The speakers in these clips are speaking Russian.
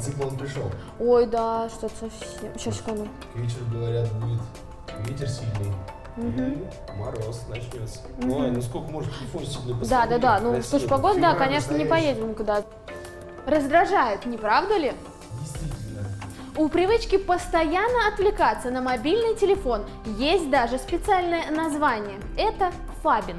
циклон пришел. Ой, да, что-то совсем. Сейчас, секунду. К вечеру, говорят, будет ветер сильный. И мороз начнется. Ой, ну сколько может телефон сильный поставить? Да. Ну, слушай, погода, да, конечно, не поедем никуда. Раздражает, не правда ли? Действительно. У привычки постоянно отвлекаться на мобильный телефон есть даже специальное название. Это фабинг.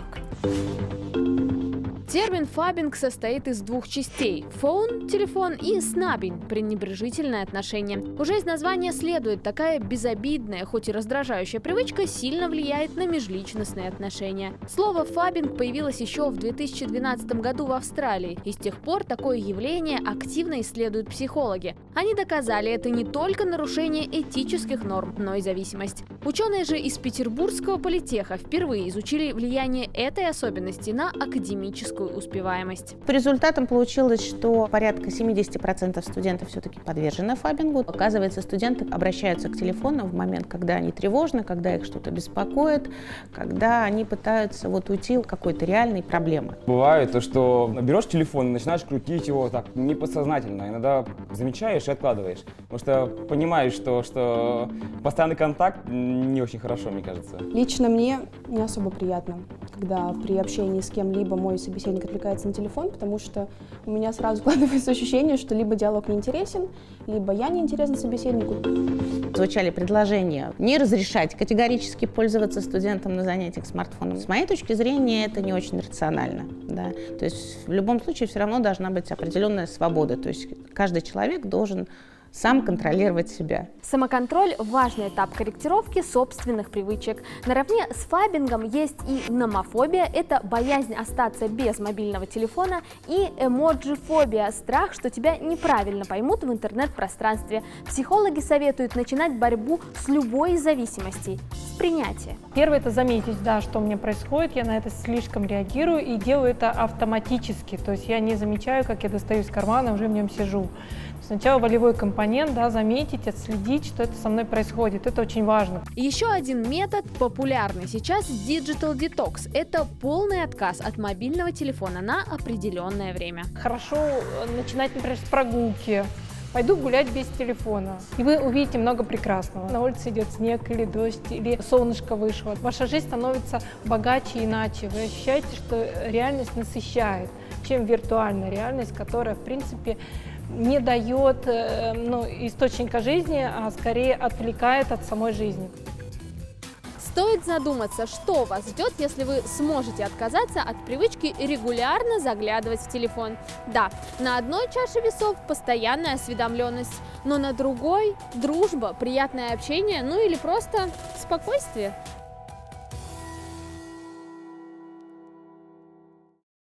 Термин фабинг состоит из двух частей – phone – телефон и снаббинг – пренебрежительное отношение. Уже из названия следует, такая безобидная, хоть и раздражающая привычка сильно влияет на межличностные отношения. Слово фабинг появилось еще в 2012 году в Австралии, и с тех пор такое явление активно исследуют психологи. Они доказали, это не только нарушение этических норм, но и зависимость. Ученые же из Петербургского политеха впервые изучили влияние этой особенности на академическую успеваемость. По результатам получилось, что порядка 70% студентов все-таки подвержены фабингу. Оказывается, студенты обращаются к телефону в момент, когда они тревожны, когда их что-то беспокоит, когда они пытаются уйти от какой-то реальной проблемы. Бывает то, что берешь телефон и начинаешь крутить его так неподсознательно. Иногда замечаешь и откладываешь. Потому что понимаешь, что постоянный контакт не очень хорошо, мне кажется. Лично мне не особо приятно, когда при общении с кем-либо мой собеседник отвлекается на телефон, потому что у меня сразу складывается ощущение, что либо диалог неинтересен, либо я неинтересна собеседнику. Звучали предложения не разрешать категорически пользоваться студентам на занятиях смартфоном. С моей точки зрения, это не очень рационально. Да? То есть в любом случае все равно должна быть определенная свобода. То есть каждый человек должен сам контролировать себя. Самоконтроль – важный этап корректировки собственных привычек. Наравне с фабингом есть и номофобия – это боязнь остаться без мобильного телефона, и эмоджифобия – страх, что тебя неправильно поймут в интернет-пространстве. Психологи советуют начинать борьбу с любой из зависимостей – с принятия. Первое – это заметить, да, что у меня происходит, я на это слишком реагирую и делаю это автоматически, то есть я не замечаю, как я достаю из кармана, уже в нем сижу. Сначала волевой компонент, да, заметить, отследить, что это со мной происходит. Это очень важно. Еще один метод, популярный сейчас – Digital Detox. Это полный отказ от мобильного телефона на определенное время. Хорошо начинать, например, с прогулки. Пойду гулять без телефона. И вы увидите много прекрасного. На улице идет снег или дождь, или солнышко вышло. Ваша жизнь становится богаче и иначе. Вы ощущаете, что реальность насыщает, чем виртуальная реальность, которая, в принципе, не дает источника жизни, а скорее отвлекает от самой жизни. Стоит задуматься, что вас ждет, если вы сможете отказаться от привычки регулярно заглядывать в телефон. Да, на одной чаше весов постоянная осведомленность, но на другой – дружба, приятное общение, ну или просто спокойствие.